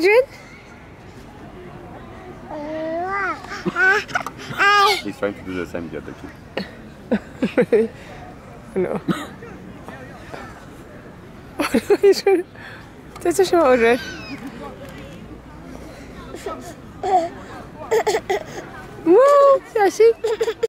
Adrian? He's trying to do the same the other kid. No. Adrian. That's شو Adrian. مو يا شي